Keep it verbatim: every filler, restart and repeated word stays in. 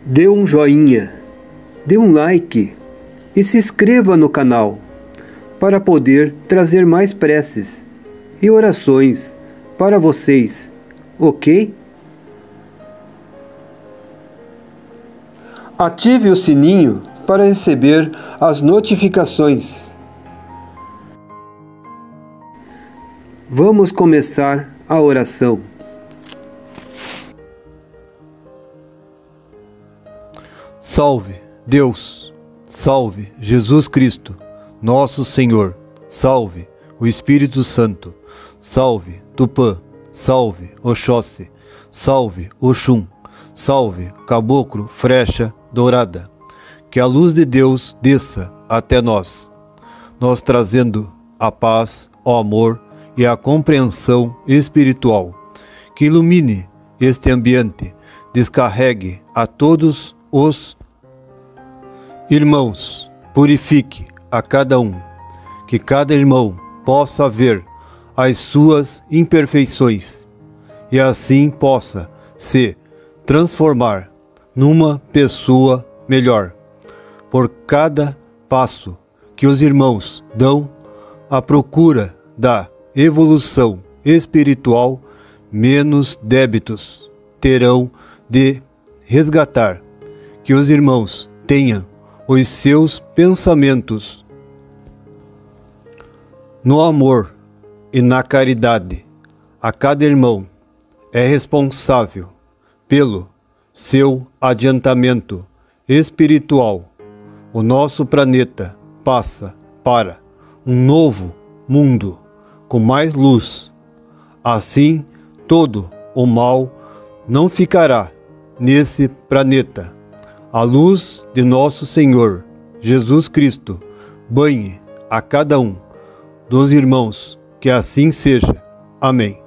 Dê um joinha, dê um like e se inscreva no canal para poder trazer mais preces e orações para vocês, ok? Ative o sininho para receber as notificações. Vamos começar a oração. Salve, Deus! Salve, Jesus Cristo, nosso Senhor! Salve, o Espírito Santo! Salve, Tupã! Salve, Oxóssi! Salve, Oxum! Salve, Caboclo, Frecha Dourada! Que a luz de Deus desça até nós, nós trazendo a paz, o amor e a compreensão espiritual. Que ilumine este ambiente, descarregue a todos os irmãos, purifique a cada um, que cada irmão possa ver as suas imperfeições e assim possa se transformar numa pessoa melhor. Por cada passo que os irmãos dão à procura da evolução espiritual, menos débitos terão de resgatar. Que os irmãos tenham os seus pensamentos no amor e na caridade. A cada irmão é responsável pelo seu adiantamento espiritual. O nosso planeta passa para um novo mundo com mais luz. Assim, todo o mal não ficará nesse planeta. A luz de nosso Senhor Jesus Cristo banhe a cada um dos irmãos, que assim seja. Amém.